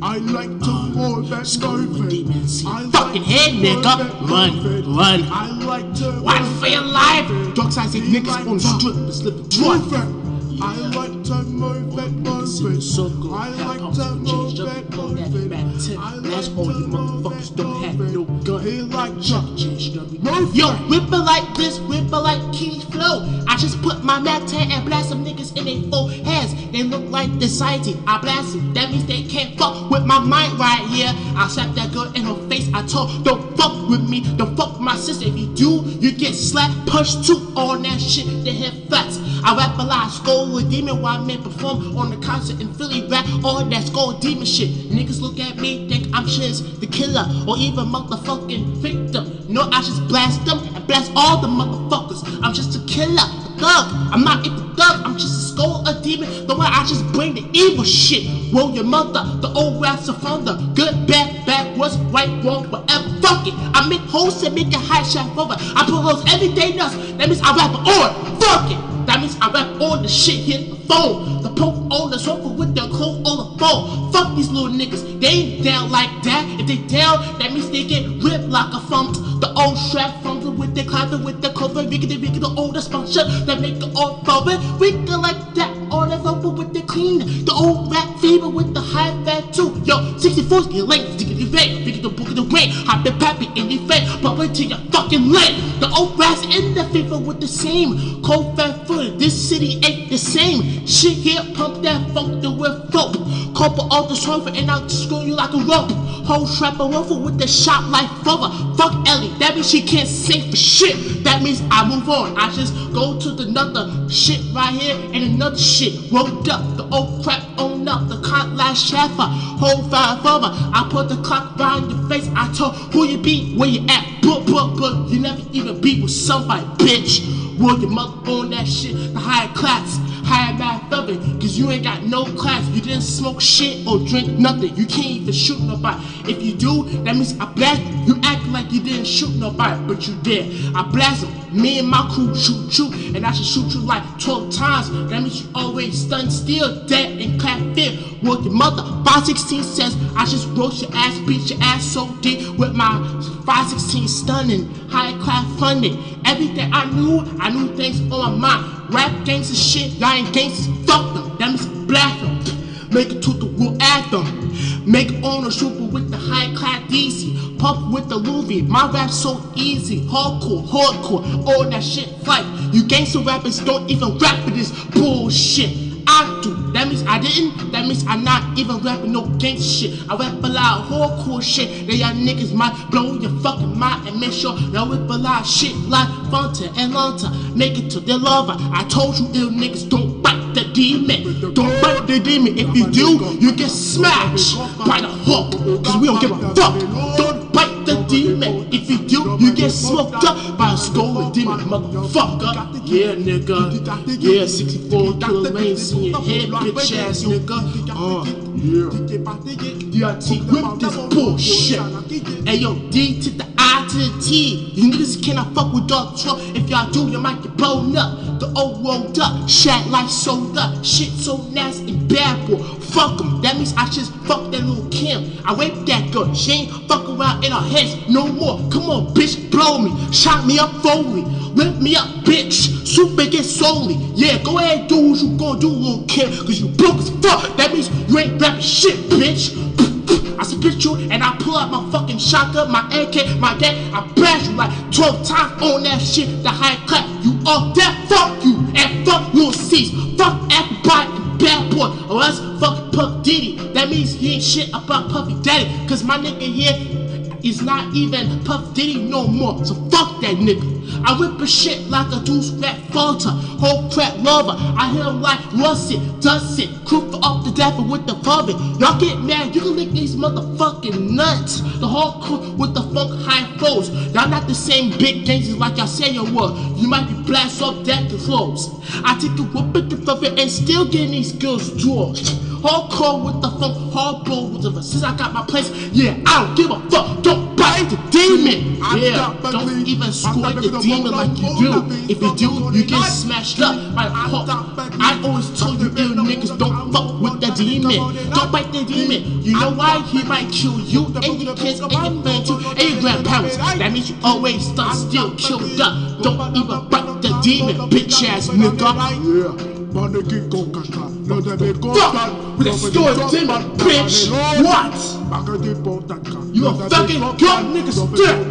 I like to move that movement. I fucking head, nigga. Run. I like to Run for your life. Dark side say niggas on the strip and slip and drive. I like to move that movement. I like to move that movement. That's all you motherfuckers don't have no gun. He like Yo, whipper like this, whipper like Key Flow. I just put my Mac 10 and blast some niggas in their foreheads. They look like the society. I blast them. That means they can't fuck with my mind right here. I slap that girl in her face. I told, don't fuck with me. Don't fuck with my sister. If you do, you get slapped, punched too. All that shit, they hit flats. I rap a lot, skull with demon while men perform on the concert in Philly. Rap all that skull demon shit. Niggas look at me, think I'm Shiz the killer or even motherfucking victim. No, I just blast them and blast all the motherfuckers. I'm just a killer, a thug. I'm not even a thug, I'm just a skull, a demon. The way I just bring the evil shit. Roll your mother, the old raps are from the good, bad, backwards, right, wrong, whatever. Fuck it, I make hoes and make a high shot over. I put hoes every day nuts. That means I rap on. Fuck it. That means I rap all the shit, hit the phone. The poke on the sofa with their clothes on the phone. Fuck these little niggas, they ain't down like that. If they down, that means they get ripped like a funk. The old strap funky with their clapping with their cover. We get the older sponsor that make it all forward. We go like that, all that over with the clean. The old rap fever with the high fat too. Yo, 64's get late, diggity bang. We get the book of the rain, hop the pappy in your face. Pop into your fucking leg. The old raps in the fever with the same cold fat foot. This city ain't the same. Shit here, pump that funk the with rope. Couple all the surfer and I'll screw you like a rope. Whole trap a rover with the shot like Fover. Fuck Ellie, that means she can't sing for shit. That means I move on. I just go to the another shit right here and another shit. Rolled up, the old crap on up. The clock last shaffer, whole fire forward. I put the clock behind your face. I told who you be, where you at. But you never even be with somebody, bitch. Roll your mother on that shit, the higher class, higher math feather, cause you ain't got no class. You didn't smoke shit or drink nothing. You can't even shoot nobody. If you do, that means I blast you. You act like you didn't shoot nobody, but you did. I blast them. Me and my crew shoot you, and I should shoot you like 12 times. That means you always stunned still, dead and clap fear. Roll your mother. 516 says I just roast your ass, beat your ass so deep with my 516 stunning, high class funding. Everything I knew things on my mind. Rap gangster shit, y'all ain't gangsters, fuck them. That means blast them. Make it to the real anthem. Make it on a super with the high class DC. Puff with the Louis. My rap's so easy. Hardcore, all that shit fight. You gangster rappers don't even rap for this bullshit. I do. That means I didn't. That means I'm not even rapping no gangster shit. I rap a lot of hardcore shit that y'all niggas might blow your fucking mind and make sure y'all whip a lot of shit like Fanta and Lanta. Make it to their lover. I told you ill niggas don't bite the demon. Don't bite the demon. If you do, you get smashed by the hook. Cause we don't give a fuck. Don't bite the demon. If you do, you get smoked up by a stolen demon, motherfucker. Yeah, nigga. Yeah, 64 killer lanes in your head, bitch ass nigga. Yeah. DRT, whip this bullshit. Ayo, D to the I to the T. You niggas cannot fuck with Donald Trump. If y'all do, you might get blown up. The old rolled up, shat like soda. Shit so nasty and bad, boy. Fuck em. That means I just fuck that little Kim. I raped that girl. She ain't fuck around in her heads no more. Come on, bitch, blow me. Shot me up fully. Lift me up, bitch. Super get solely. Yeah, go ahead, do what you gonna do, little Kim. Cause you broke as fuck. That means you ain't rapping shit, bitch. I spit you and I pull out my fucking shotgun, my AK, my gat. I blast you like 12 times on that shit. The high clap. You all dead. Fuck you and fuck Lil C's. Fuck everybody and bad boy. Or else fuck Puff Diddy. That means he ain't shit about Puffy Daddy. Cause my nigga here is not even Puff Diddy no more. So fuck that nigga. I whip a shit like a deuce rap falter. Whole crap lover. I hear him like rust it, dust it. Crew for up the dapper with the vomit. Y'all get mad, you can lick these motherfucking nuts. The whole crew with the funk high flows. Y'all not the same big gangsters like y'all say you were. You might be blast up deck clothes. I take a whoop at the fucker and still getting these girls' drawers. Hardcore with the funk, hardball with the since I got my place. Yeah, I don't give a fuck. Don't bite the demon. Yeah, don't even squirt the demon like you do. If you do, you get smashed up by a hook. I always told you ill niggas don't fuck with the demon. Don't bite the demon. You know why? He might kill you and your kids and your family too and your grandparents. That means you always start still killed up. Don't even bite the demon, bitch ass nigga. Yeah. Fuck with the story demon, bitch. What? You a fucking gun nigga stick.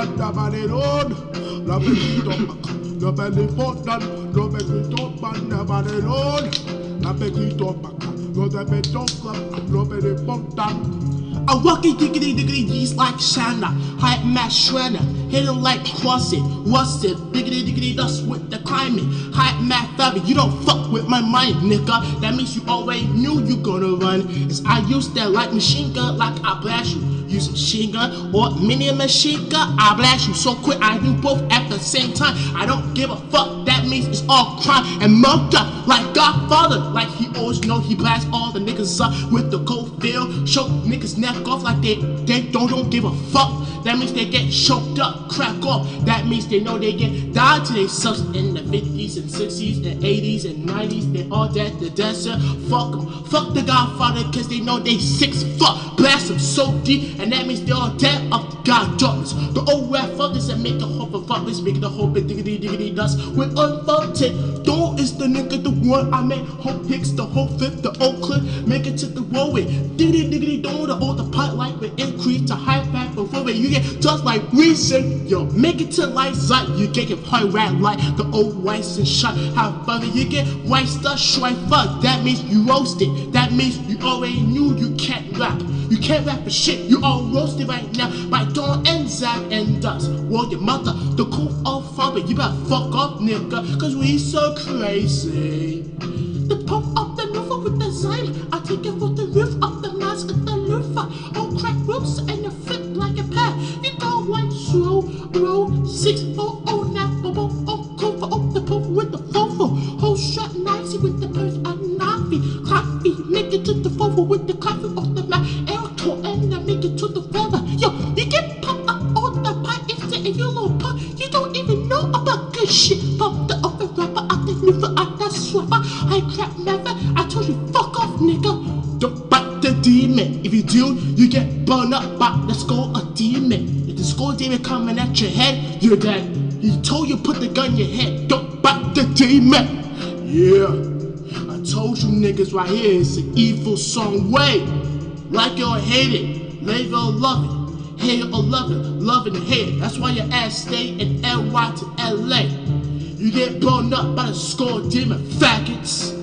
I walkie diggity diggity D's like Shanna, hype mass shredder, hit him like cross it, what's it, diggity diggity dust with the climate, hype math fabric, you don't fuck with my mind, nigga, that means you always knew you gonna run, as I use that light machine gun like I blast you, use machine gun or mini machine gun, I blast you so quick I do both at the same time, I don't give a fuck, that means it's all crime and murder, like Godfather, like he always know he blast all the niggas up with the cold feel, choke niggas neck off like they don't give a fuck. That means they get choked up, crack off. That means they know they get died to themselves in the 50s and 60s and 80s and 90s. They all dead, the desert. Fuck them. Fuck the Godfather cause they know they 6 fuck. Blast them so deep and that means they all dead of the God darkness. The old rap fuckers that make the whole for fuckers, make the whole bit diggity diggity dust with unfucked. Don't is the nigga the one I met. Hope Hicks, the whole fifth, the Oak Cliff, make it to the roadway. Diggity diggity don't the old the pot light will increase to high back before you get just like reason. Yo, make it to light sight. You get high rat light, the old whites and shot. How funny you get white stuff, shrine fuck. That means you roasted. That means you already knew you can't rap. You can't rap for shit. You all roasted right now by Dawn and Zach and Dust. Well, your mother, the cool old father, you better fuck off, nigga, cause we so crazy. The pump up the roof with the Zyme. I take it for the roof of the mask of the loofah. Oh, crack roofs and you flip like a pair. You go like slow, roll, 6, 4, oh, now, oh, cover up the pump with the fofo. Whole shot nicey with the purse and knifey. Coffee, make it to the fofo with the coffee off the mat. Airto, and I make it to the feather. Yo, you get pumped up on the pie instant and you little punk. You don't even know about good shit. Pump the other rapper out the river, out that swapper. I crap never, I told you fuck off, nigga. Don't bite the demon. If you do, you get burned up by the skull of demon. If the skull demon coming at your head, you're dead. He told you put the gun in your head. Don't bite the demon. Yeah. I told you niggas right here, it's an evil song way. Like it or hate it, love it or love it, hate it or love it, love it and hate it. That's why your ass stay in NY to LA. You get blown up by the skull demon faggots.